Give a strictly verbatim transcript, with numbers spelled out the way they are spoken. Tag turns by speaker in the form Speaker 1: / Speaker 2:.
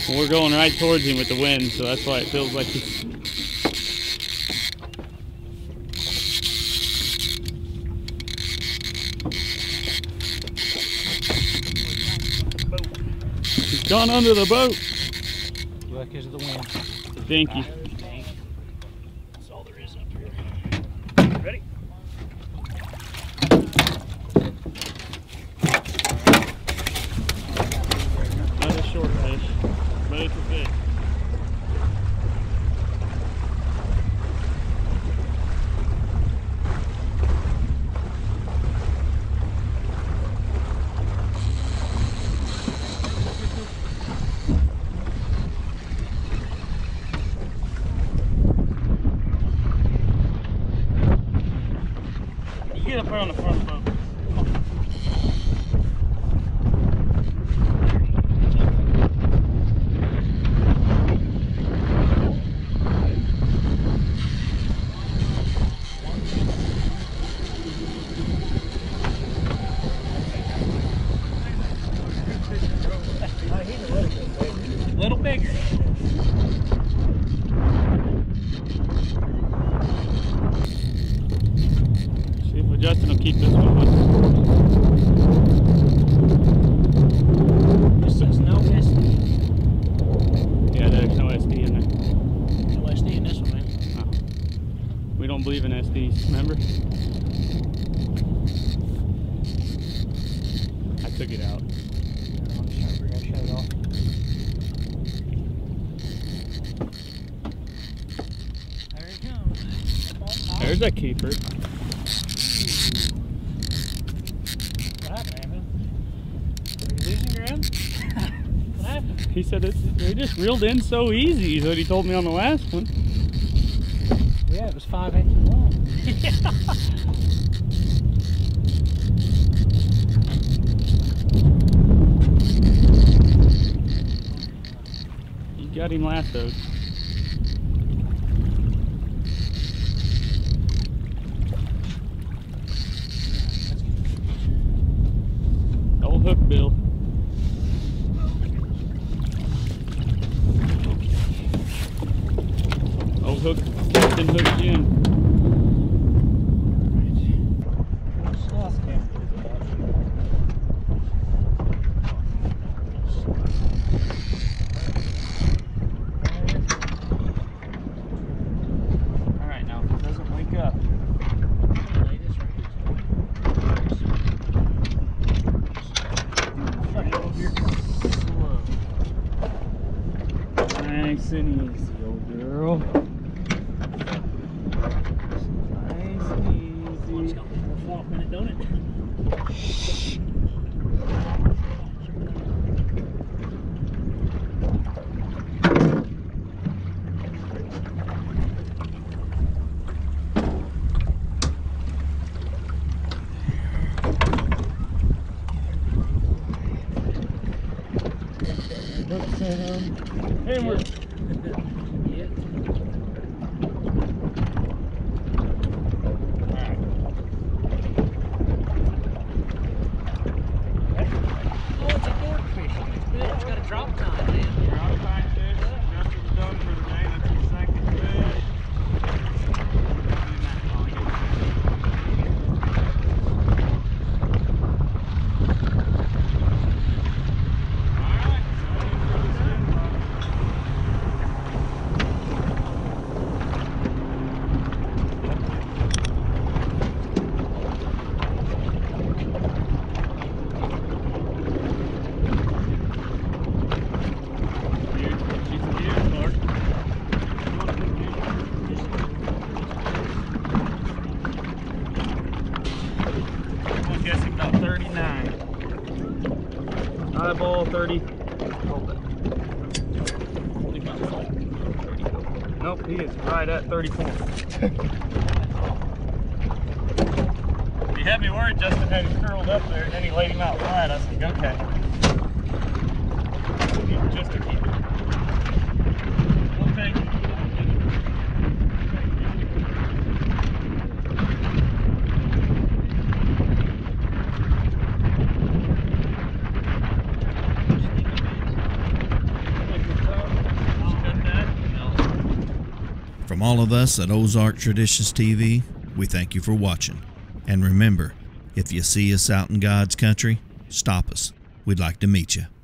Speaker 1: We're going right towards him with the wind, so that's why it feels like he's... He's gone under the boat.
Speaker 2: Well, because of the wind.
Speaker 1: Thank you.
Speaker 2: That's all there is up here. Ready?
Speaker 1: Not a short fish, but it's a fish. Get up there on the front of the boat. A little bigger. See if Justin will keep this one with us.
Speaker 2: This says no S D.
Speaker 1: Yeah, there's no S D in there.
Speaker 2: No S D in this one, man.
Speaker 1: Oh. We don't believe in S Ds, remember? I took it out.
Speaker 2: I shut it off. There he comes.
Speaker 1: There's a keeper.
Speaker 2: What happened, Evan? Are you losing ground? What happened?
Speaker 1: He said it, they just reeled in so easy, is what he told me on the last one.
Speaker 2: Yeah, it was five inches long.
Speaker 1: You got him lassoed. Old hook bill. Old hook, Captain Hook Jim. Alright, now if it doesn't wake up. Nice and easy, old girl. Nice and easy.
Speaker 2: It's got one more flop in it, don't it?
Speaker 1: Hooks in him. And we're...
Speaker 2: Yeah.
Speaker 1: Alright.
Speaker 2: Oh, it's a dorkfish. It's good. It's got a drop time, man.
Speaker 1: Drop time fish. Justin's done for the day. That's his second fish. I'm guessing about thirty-nine. Eyeball thirty. Hold that. Nope, he is right at thirty-four. He had me worried. Justin had him curled up there, and then he laid him out flat. I was like, okay. Just to keep it. We'll take it.
Speaker 3: From all of us at Ozark Traditions T V, we thank you for watching. And remember, if you see us out in God's country, stop us. We'd like to meet you.